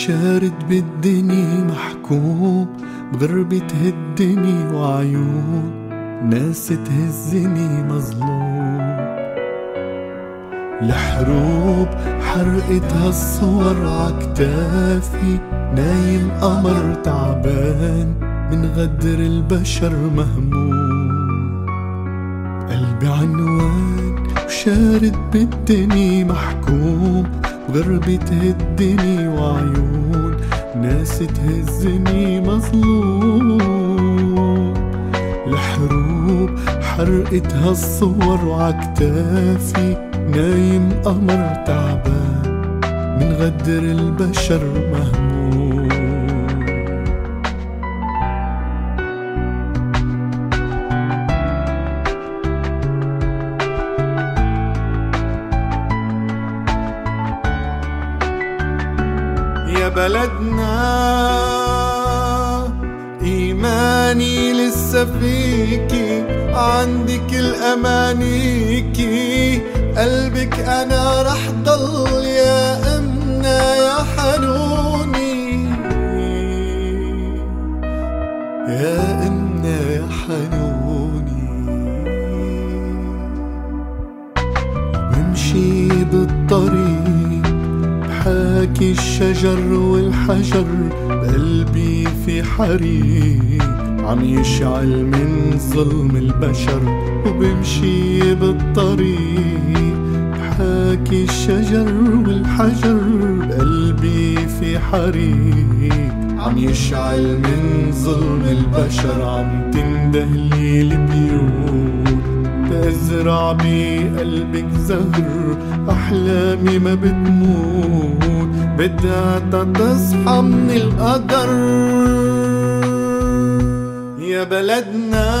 شارد بالدنيا محكوم بغربة تهدني وعيون ناس تهزني مظلوم. الحروب حرقت هالصور عكتافي، نايم قمر تعبان من غدر البشر مهموم. قلبي عنوان وشارد بالدنيا محكوم بغربة تهدني وعيون ناس تهزني مظلوم. الحروب حرقت هالصور وعكتافي، نايم قمر تعبان من غدر البشر مهموم. يا بلدنا إيماني لسه فيكي، عندك الأمانيكي، قلبك أنا رح ضل يا أمنا يا حنوني، يا أمنا يا حنوني. بمشي بالطريق بحاكي الشجر والحجر، قلبي في حريق عم يشعل من ظلم البشر. وبمشي بالطريق بحاكي الشجر والحجر، قلبي في حريق عم يشعل من ظلم البشر. عم تندهلي البيوت تزرع بقلبك زهر، أحلامي ما بتموت بدها تصحى من القدر. يا بلدنا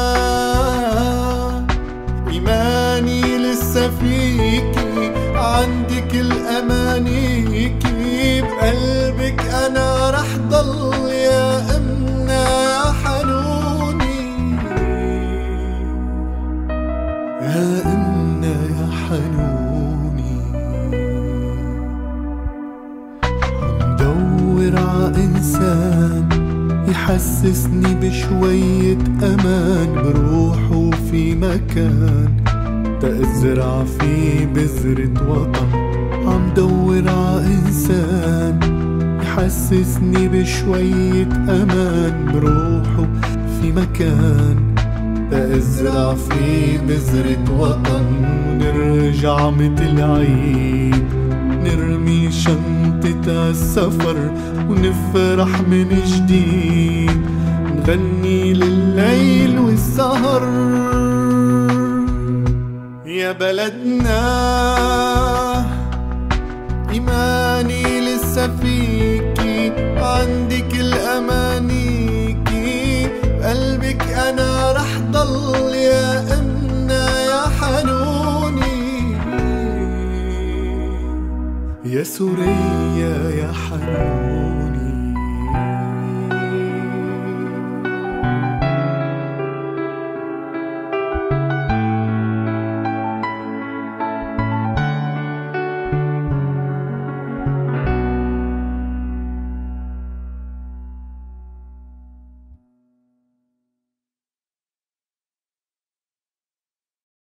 إيماني لسه فيكي، عندك الأمانيكي، بقلبك أنا رح ضل يا أمنا يا حنوني، يا أمنا يا حنوني. عم دور ع إنسان يحسسني بشوية أمان، بروحه في مكان تأزرع فيه بذرة وطن. عم دور ع إنسان يحسسني بشوية أمان، بروحه في مكان تأزرع فيه بذرة وطن. ونرجع متل عيد نرمي شنطة السفر، ونفرح من جديد نغني لليل والسهر. يا بلدنا إيماني لسه فيكي، عندك الأمانيكي، قلبك أنا رح ضل يا أمنا يا حنوني، يا سوريا يا حنوني.